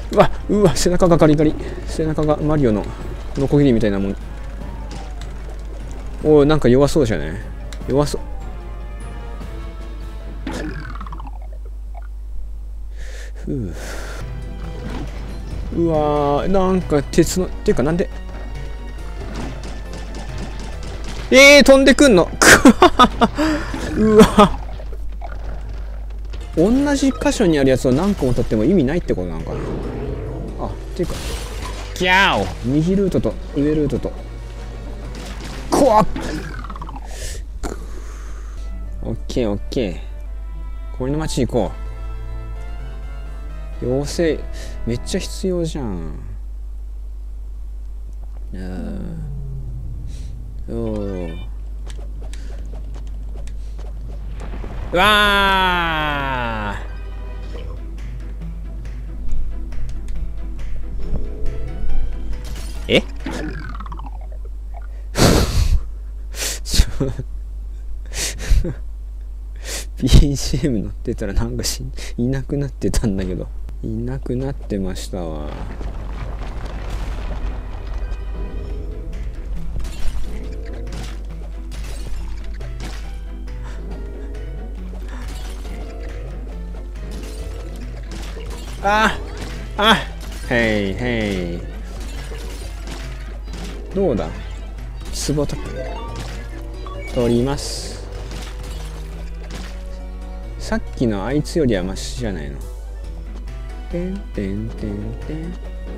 うわ、背中がガリガリ。背中がマリオのノコギリみたいなもん。おい、なんか弱そうじゃない？弱そう。うわー、なんか鉄の、っていうかなんで飛んでくんのうわ、同じ箇所にあるやつを何個も取っても意味ないってことなのかな。あ、っていうかギャーオ、右ルートと上ルートとこわっ、オッケーオッケー、氷の町行こう。妖精めっちゃ必要じゃん。うわーえBGM 乗ってたらなんかいなくなってたんだけど、いなくなってましたわ。へいへい、どうだ、ツボと取ります。さっきのあいつよりはマシじゃないの。てんてんてんてん、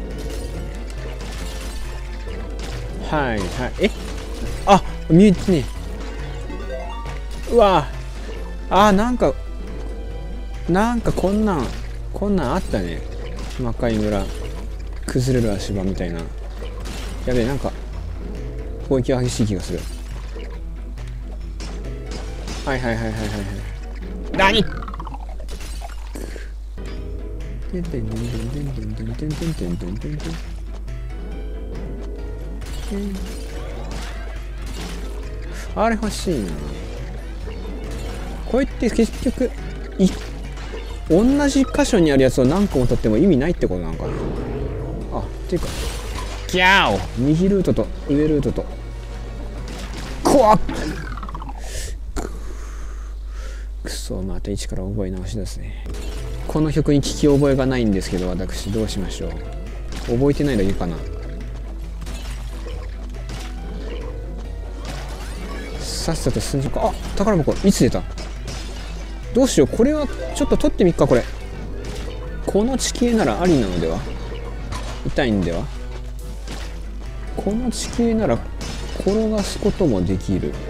はいはい、見えてね。うわなんかこんなんあったね。魔界村崩れる足場みたいな。やべえ、なんか攻撃が激しい気がする。はいはいはいはいはいはい。何？あれ欲しいな。こうやって結局同じ箇所にあるやつを何個も取っても意味ないってことなのかな。あ、っていうかギャーオ、右ルートと上ルートとこわっ、くそ、また一から覚え直しですね。この曲に聞き覚えがないんですけど、私どうしましょう。覚えてないだけかな。さっさと進んじゃうか。宝箱いつ出た。どうしよう、これはちょっと取ってみっか。この地形ならありなのでは。痛いんでは。この地形なら転がすこともできる。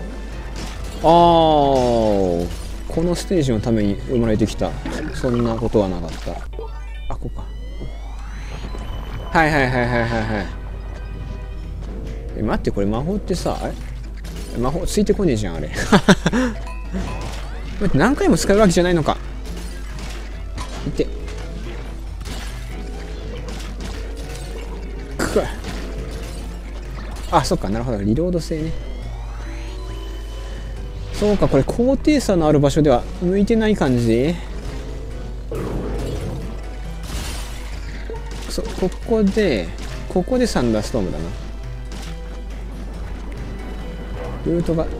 このステージのために生まれてきた。そんなことはなかった。ここか。はいはいはいはいはいはい。待って、これ魔法ってさ、魔法ついてこねえじゃんあれ。何回も使うわけじゃないのか。いて。そっか、なるほど、リロード性ね。そうか、これ高低差のある場所では向いてない感じ。ここでサンダーストームだな。ルートが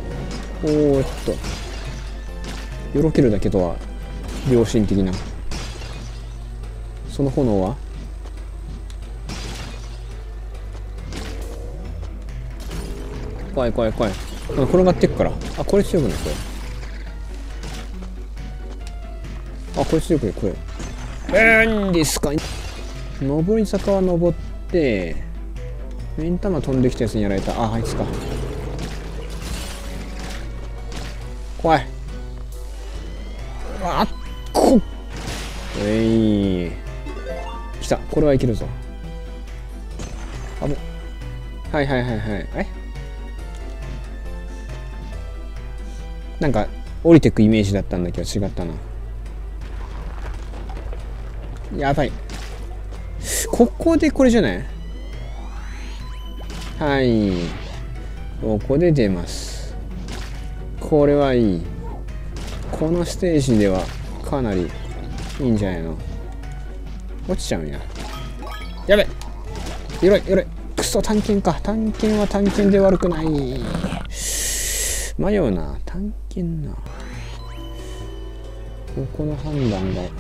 よろけるだけとは良心的な。その炎は怖い怖い怖い。転がってくから。これ強くないこれ。これ強くないこれ。なんですか。上り坂は登って目ん玉飛んできたやつにやられた。あいつか。怖い。来た。これはいけるぞ。はいはいはいはい。なんか降りてくイメージだったんだけど違ったな。やばい。ここでこれじゃない。はい、ここで出ます。これはいい。このステージではかなりいいんじゃないの。 落ちちゃうんや。やべ、よろいよろい。クソ探検か。探検は探検で悪くない。迷うな。探検な。この判断が。よ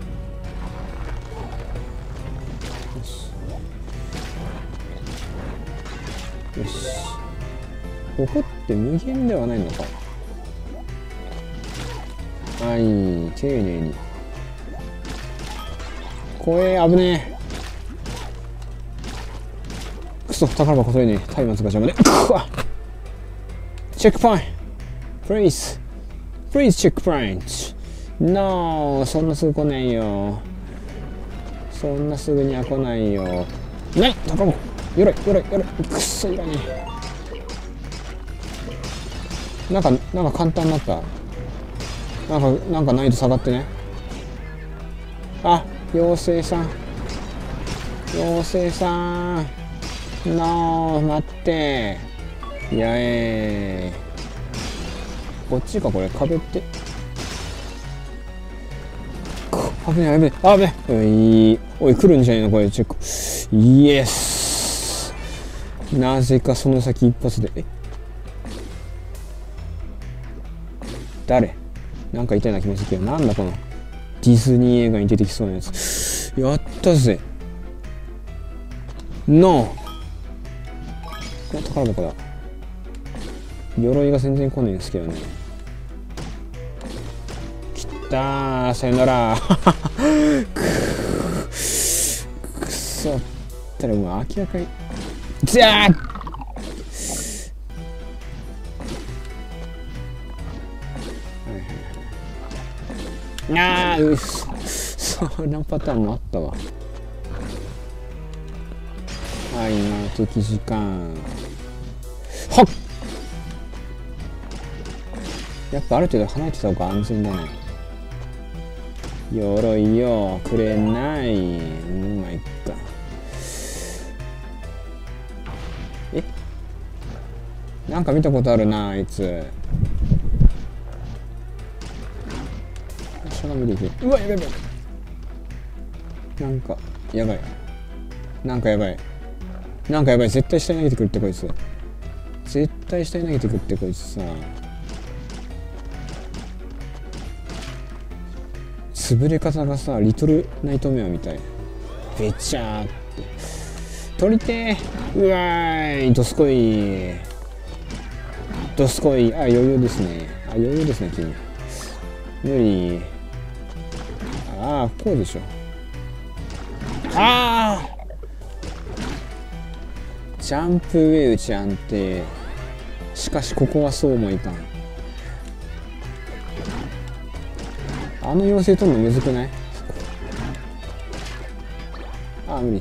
し。よし。ここって無限ではないのか。はい、丁寧に。怖え、危ねえ。くそ、宝箱取れねえ。松明が邪魔で。チェックポイント。Please check point. No、そんなすぐ来ないよ。そんなすぐには来ないよ。ない、宝箱。よろい。くっそいらねえ。なんか簡単になった。なんか難易度下がってね。あ、妖精さん。No、待って。やえー。こっちか、これ、壁って。危ねえ。おい、来るんじゃねえの、これ、チェック。イエス。なぜかその先一発で。誰？なんか痛いな気もするけど、なんだこのディズニー映画に出てきそうなやつ。やったぜ。ノー。この宝箱だ。鎧が全然来ないんですけどね。きったー、さよなら。くそったらもう明らかに。じゃー。あー、そんなパターンもあったわ。はい、今敵時間。はっ。やっぱある程度離れてた方が安全だね。鎧よくれない。マイか。なんか見たことあるな、あいつ。しゃがみでいける。うわ、やばい。なんかやばい。絶対下に投げてくるってこいつ。さ。潰れ方がさ、リトルナイトメアみたい。べちゃーって。取りてー。うわーい、どすこい。あ、余裕ですね、君。無理。ああ、こうでしょ。ああ、ジャンプ上打ち安定。しかしここはそうもいかん。あの妖精取るのむずくない？ああ、無理。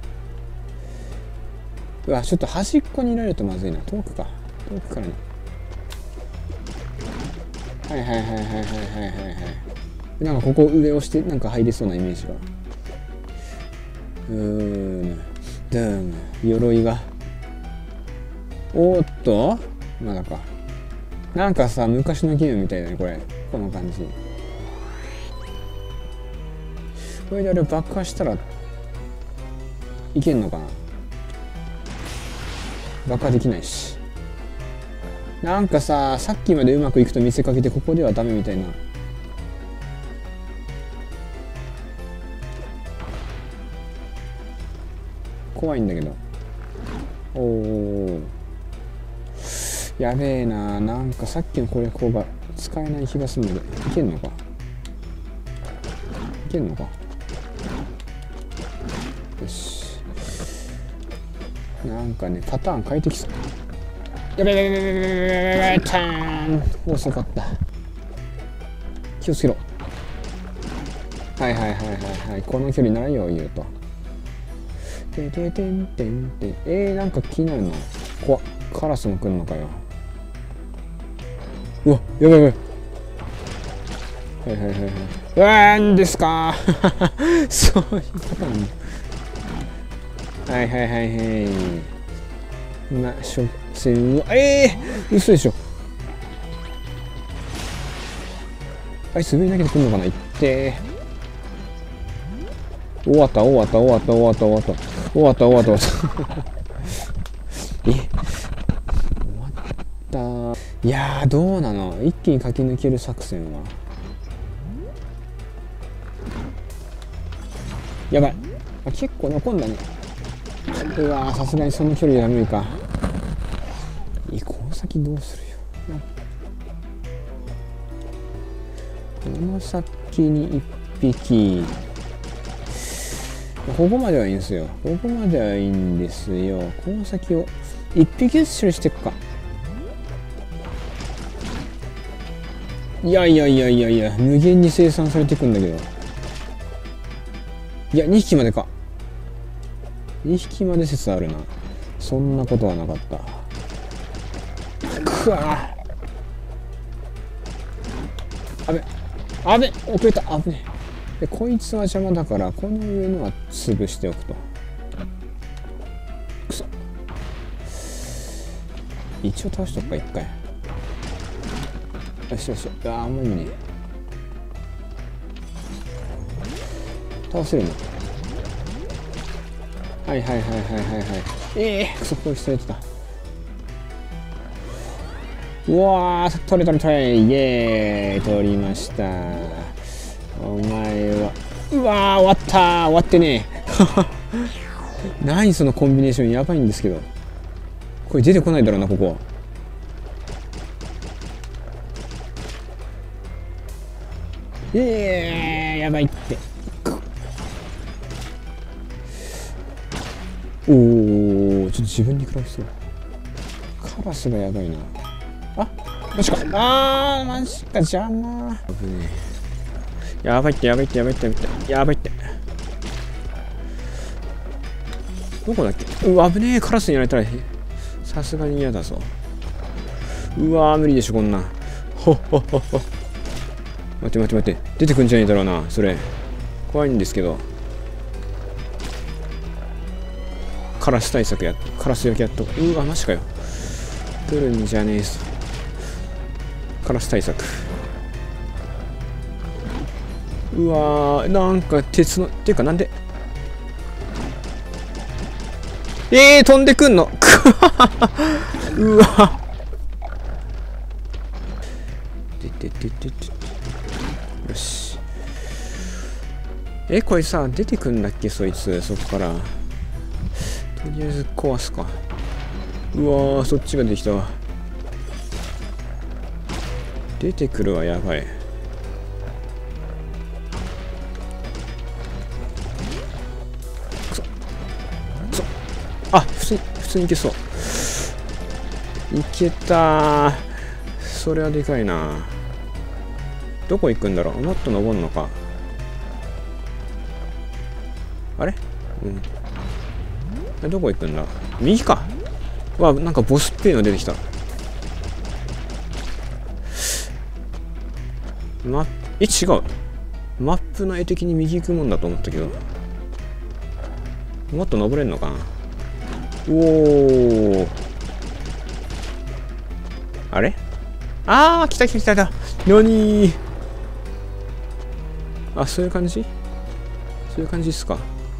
うわ、ちょっと端っこにいられるとまずいな。遠くからね。はい。なんかここ上押してなんか入れそうなイメージが。鎧が。おーっと、まだか。なんかさ、昔のゲームみたいだね、これ。この感じ。これであれ爆破したらいけんのかな。爆破できないし。なんかさ、さっきまでうまくいくと見せかけてここではダメみたいな。怖いんだけど。おお、やべえな。なんかさっきの攻略法が使えない気がするので。いけんのか。よし。なんかね、パターン変えてきそう。やべえ、ターン。遅かった。気をつけろ。はい。この距離なら余裕と。なんか気になるな。怖っ。カラスも来んのかよ。うわ、やばい。なんですか。そういうことなんだ。はい。所詮は嘘でしょ。あいつ上に投げてくんのかな。行って。 終わった終わった終わった終わった終わった終わった終わった終わった終わった。いやー、どうなの、一気に駆け抜ける作戦は。やばい、結構残んだね。うわー、さすがにその距離は無理か。この先どうするよ。この先に1匹。ここまではいいんですよ。ここまではいいんですよ。この先を1匹ずつ処理していくか。いやいやいやいやいや、無限に生産されていくんだけど。いや、2匹までか。2匹まで説あるな。そんなことはなかった。くわー、あべあべ、遅れた。あぶねえ。でこいつは邪魔だから、この上のは潰しておくと。くそ、一応倒しとくか、一回。よしよし。ああ、もういいね。倒せるの。はいはいはいはいはいはい。くそ、攻撃されてた。うわー、取れ取れ取れ、イエーイ、取りました。お前は、うわー、終わったー、終わってねえ。何そのコンビネーション、やばいんですけど。これ出てこないだろうな、ここ。やばいって。おー、ちょっと自分に食らいそう。カラスがやばいな。あ、マジか。あー、マジか、邪魔。危ねえ。やばいって、やばいって、やばいって、やばいって。やばいって。どこだっけ。うわ、危ねえ。カラスにやられたら、さすがに嫌だぞ。うわー、無理でしょ、こんな。ほっほっほっほ。待って待って待って。出てくんじゃねえだろうな、それ。怖いんですけど。カラス対策や、カラス焼きやっと。うわ、マジかよ。来るんじゃねえぞ。カラス対策。うわー、なんか鉄の、っていうかなんで飛んでくんのうわよし。これさ、出てくんだっけ、そいつ。そっから。とりあえず壊すか。うわー、そっちができたわ。出てくるわ、やばい。くそ。くそ。あ、普通にいけそう。いけたー。それはでかいな。どこ行くんだろう。もっと登るのか。あれ、どこ行くんだ。右か。わ、なんかボスっぺーの出てきた。違う。マップの絵的に右行くもんだと思ったけど。もっと登れんのかな。おー。あれ、あー、来た来た来た来た。なにー。あ、そういう感じ、そういう感じっすか。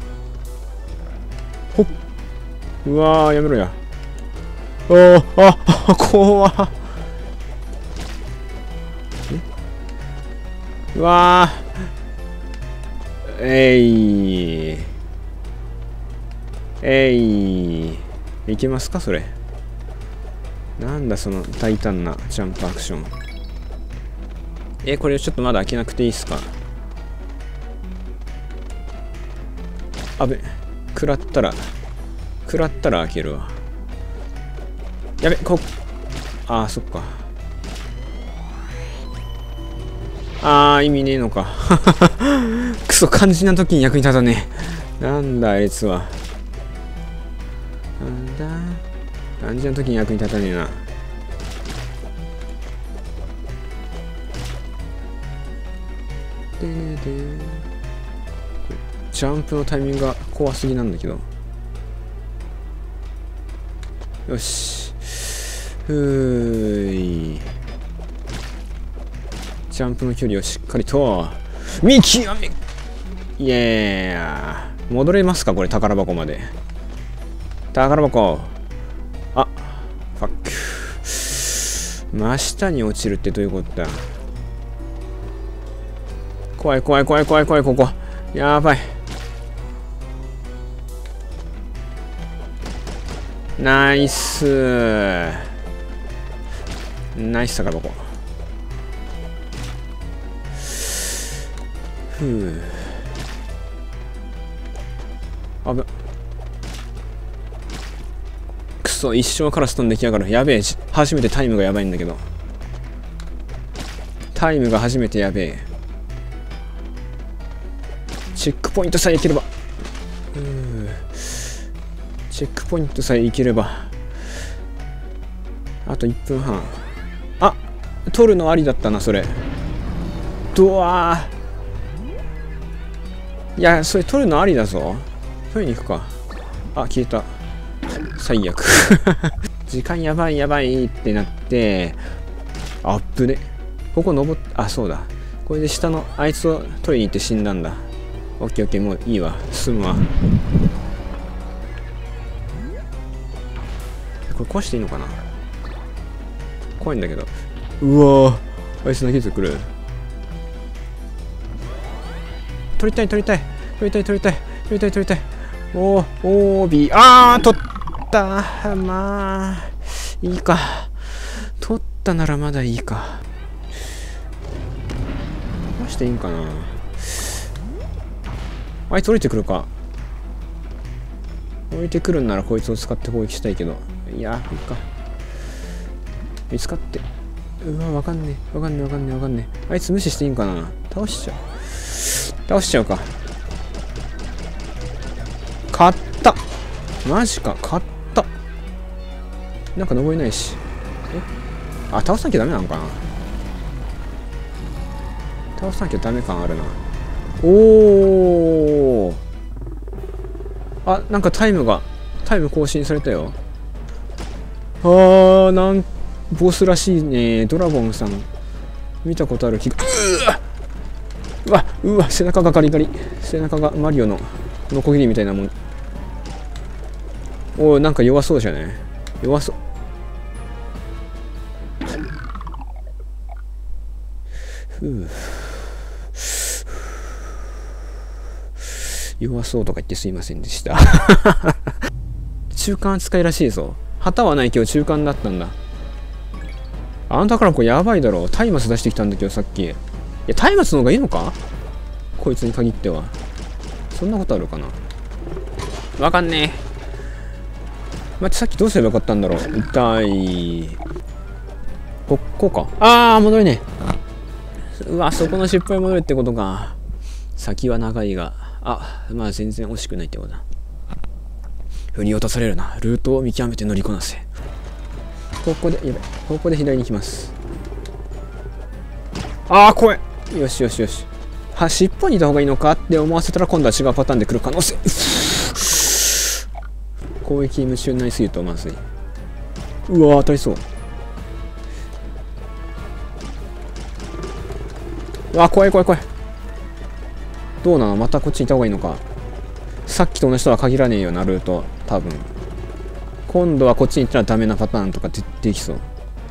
ほっ。うわー、やめろや。怖っ。うわー。いけますか、それ。なんだ、その大胆なジャンプアクション。これちょっとまだ開けなくていいっすか。あべ、食らったら開けるわ。やべ、あー、そっか。あー、意味ねえのか。クソ、肝心な時に役に立たねえ。なんだ、あいつは。なんだ、肝心な時に役に立たねえな。ジャンプのタイミングが怖すぎなんだけど。よし。ジャンプの距離をしっかりと見極め。 いやー、戻れますかこれ、宝箱まで。宝箱。あ、ファック。真下に落ちるってどういうことだ。怖い怖い怖い怖い怖い、ここ。やばい。ナイスナイス宝箱。ふう。あぶ。くそ、一生カラス飛んできやがる。やべえ。初めてタイムがやばいんだけど。タイムが初めてやべえ。チェックポイントさえいければ。チェックポイントさえいければ。あと1分半。あ、取るのありだったな、それ。ドワー。いや、それ取るのありだぞ。取りに行くか。あ、消えた。最悪。時間やばいやばいってなって、あっぶね。ここ登っ、あ、そうだ。これで下のあいつを取りに行って死んだんだ。オッケーオッケー、もういいわ。済むわ。これ壊していいのかな。怖いんだけど。うわー、あいつ投げてくる。取りたい取りたい取りたい取りたい取りたい取りたい。おービー、あー、取った。まあいいか。取ったならまだいいか。どうしていいんかな。あいつ降りてくるか。降りてくるんならこいつを使って攻撃したいけど。いや、いいか。見つかって。うわ、わかんねえ。わかんねえわかんねえわかんねえ。あいつ無視していいんかな。倒しちゃう。倒しちゃうか。勝った。マジか、勝った。なんか登れないし。あ、倒さなきゃダメなのかな。倒さなきゃダメ感あるな。おー。あ、なんかタイム更新されたよ。ボスらしいね。ドラゴンさん見たことある気が。うわ、背中がガリガリ。背中がマリオのノコギリみたいなもん。おい、なんか弱そうじゃない。弱そう。弱そうとか言ってすいませんでした。中間扱いらしいぞ。旗はないけど中間だったんだ。あんたからこれやばいだろ。松明出してきたんだけどさっき。いや、松明の方がいいのか、こいつに限っては。そんなことあるかな。わかんねえ。待って、さっきどうすればよかったんだろう。痛い。こうか。あー、戻れねえ。うわ、そこの失敗戻るってことか。先は長いが。あ、まあ全然惜しくないってことだ。振り落とされるな。ルートを見極めて乗りこなせ。ここで、やばい。ここで左に行きます。あー、怖い。よしよしよし。尻尾にいた方がいいのかって思わせたら今度は違うパターンで来る可能性。攻撃夢中になりすぎるとまずい。うわー、当たりそう。うわー、怖い怖い怖い。どうなの、またこっちにいた方がいいのか。さっきと同じとは限らねえよな、ルート。多分。今度はこっちに行ったらダメなパターンとかできそう。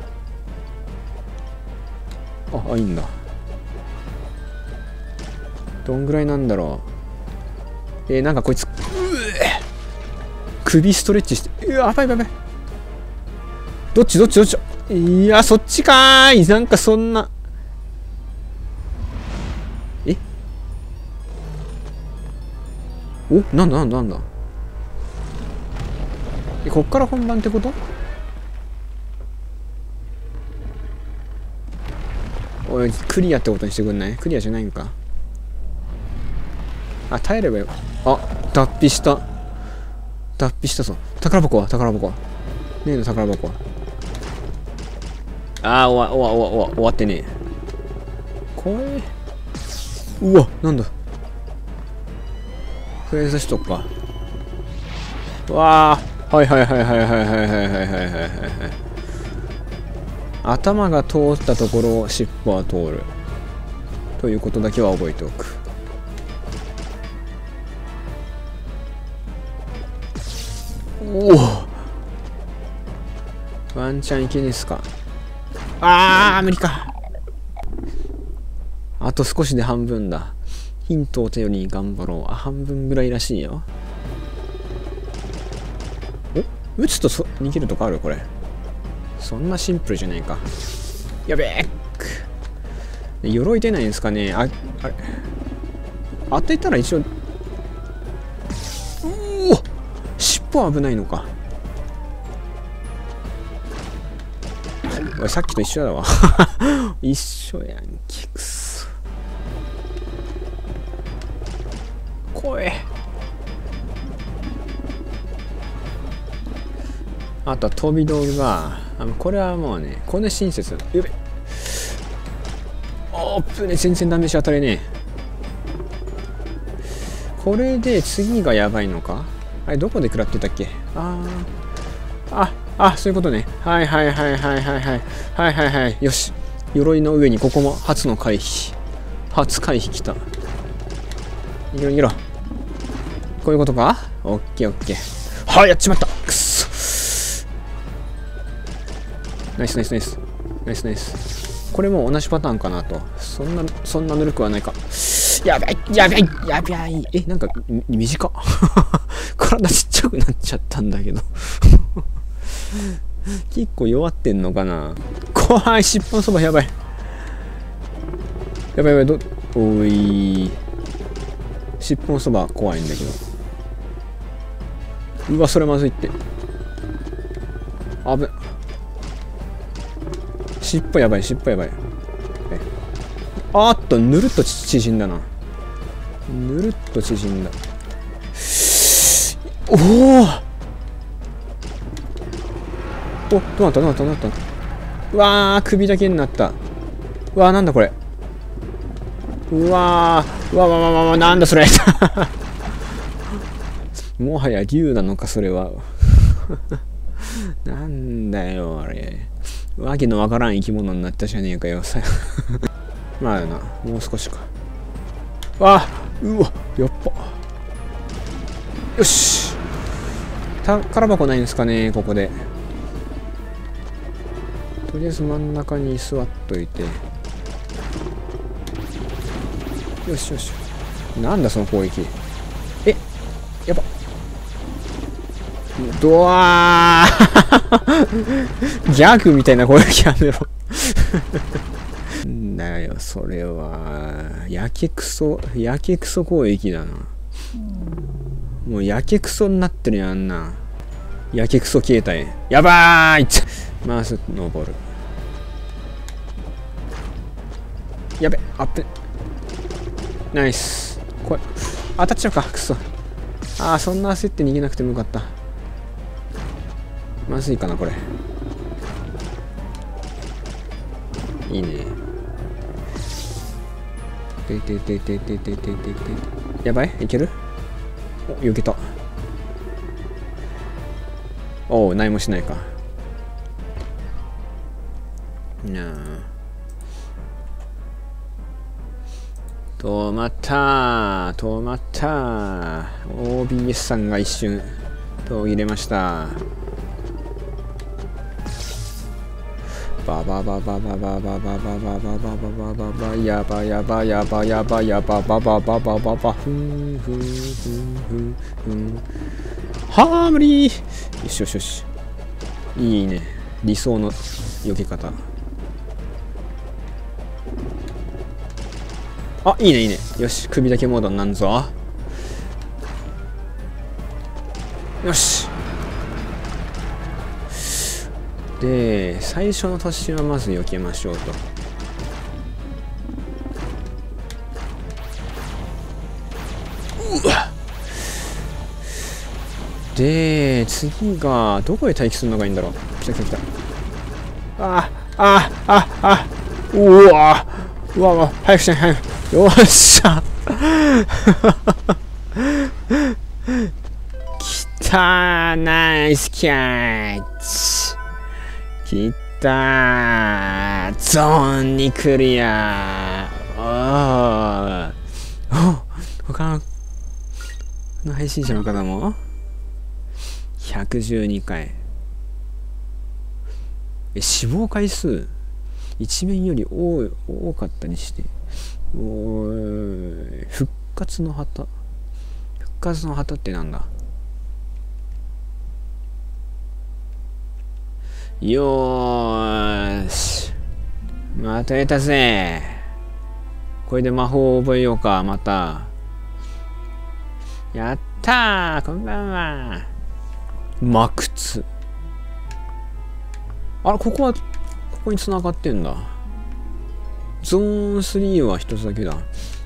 いいんだ。どんぐらいなんだろう。なんかこいつ、首ストレッチして、やばいやばい。どっちいや、そっちかーい。なんかそんな。なんだ。こっから本番ってこと？おい、クリアってことにしてくんない？クリアじゃないんか。あ、耐えればよ。あ、脱皮したぞ。宝箱はねえの、宝箱は。あー、終わってねえ。怖え。うわ、なんだ。とりあえずしとくか。わあ、はい。頭が通ったところを尻尾は通る。ということだけは覚えておく。 おお、ワンチャンいけですか。あー無理か。あと少しで半分だ。ヒントを頼りに頑張ろう。あ、半分ぐらいらしいよ。お、撃つと逃げるとかあるこれ。そんなシンプルじゃないか。やべえ。鎧出ないんですかね。あれ当てたら一応。おお、尻尾は危ないのか。さっきと一緒だわ。一緒やんけ。くそ。怖え。あとは飛び道具が、これはもうね、これ親切。やべ。オープンね、全然ダメージ当たりねえ。これで次がやばいのか。あれどこで食らってたっけ。そういうことね。はいはいはいはいはいはいはいはいはい。よし、鎧の上にここも初の回避。初回避きた。逃げろ逃げろ。こういうことか。オッケーオッケー。はい、やっちまった。くっそ。ナイスナイスナイスナイスナイス。これも同じパターンかなと。そんなぬるくはないか。やばいやばいやばい。なんか短っ。体ちっちゃくなっちゃったんだけど。結構弱ってんのかな。怖い、尻尾のそばやばい。やばいやばい、おい。尻尾のそば怖いんだけど。うわ、それまずいって。あぶ。尻尾やばい、尻尾やばい。あーっと、ぬるっと縮んだな。ぬるっと縮んだ。おお、どうなったどうなったどうなった。うわー、首だけになった。うわー、なんだこれ。うわー、うわわわわわ、なんだそれ。もはや竜なのかそれは。なんだよあれ。わけのわからん生き物になったじゃねえかよ。まあな、もう少しか。わあ、うわ、やっぱ。よし。宝箱ないんですかね、ここで。とりあえず真ん中に座っといて。よしよし。なんだその攻撃。やば。ドワー。ギャグみたいな攻撃やめろ。なんだよ、それは。やけくそ攻撃だな。もうやけくそになってるやんな。やけくそ形態。やばーい。マウス登る。やべ、アップ。ナイス。これ、当たっちゃうか、くそ。ああ、そんな焦って逃げなくてもよかった。まずいかな、これ。いいね。やばい、いける？お、避けた。おお、何もしないか。なあ。止まったー、止まったー。OBS さんが一瞬途切れました。ババババババババババババババババやばやばやばやばやばババババババふんふんふんふんふん。はあ、無理。よしよしよし。いいね、理想の避け方。あ、いいねいいね。よし、首だけモードになんぞ。よし。で、最初の突進はまず避けましょうと。うわ。で、次がどこで待機するのがいいんだろう。来た来た来た。うわうわうわ、早くしない早く。よっしゃ。きたー、ナイスキャッチ。きたー、ゾーンにクリアー。他の配信者の方も 112回。死亡回数一面より多かったりして。復活の旗。復活の旗ってなんだ。よーし。また得たぜ。これで魔法を覚えようか、また。やったー、こんばんは。魔窟。あれ、ここに繋がってんだ。ゾーン3は一つだけだ。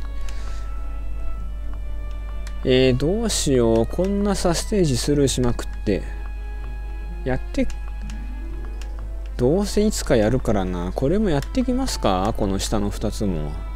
どうしよう。こんなさ、ステージスルーしまくって。どうせいつかやるからな。これもやってきますか？この下の2つも。